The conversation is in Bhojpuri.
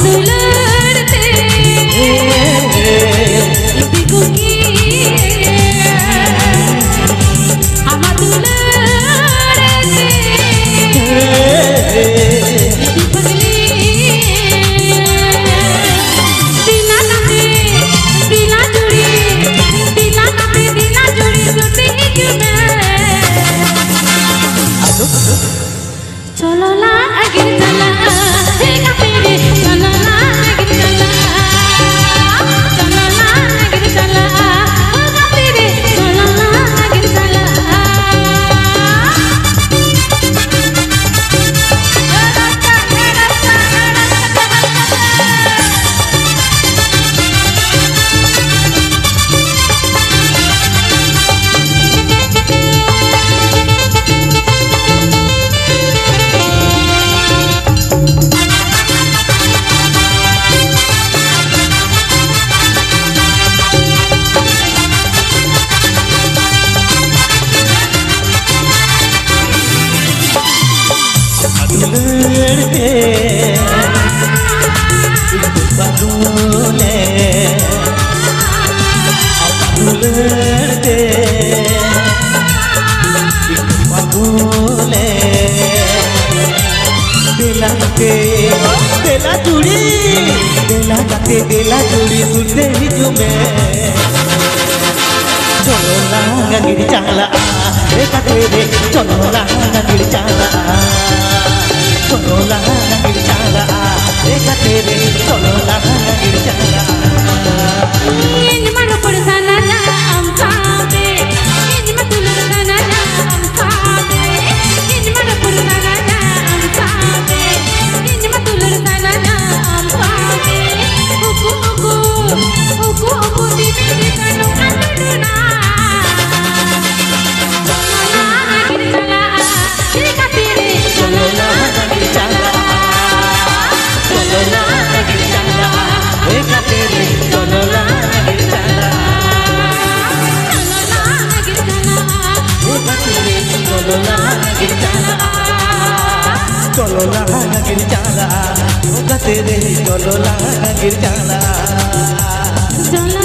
देला चूड़ी सुनते ही तुम्हें चलो लांगा गिर चाला देखा तेरे चलो लांगा गिर चाला चलो लांगा गिर चाला देखा तेरे चलो लांगा गिर चाला ini mana persana amsabe ini mah tulur sana amsabe ini mana persana amsabe ini mah tulur sana amsabe uku tini di kandung anduna ini kapire चलो लांगा गिर चाला चलो लांगा गिर चाला देखा तेरे चलो लांगा गिर चाला चलो लांगा गिर चाला चलो लांगा गिर चाला देखा तेरे चलो लांगा गिर चाला चलो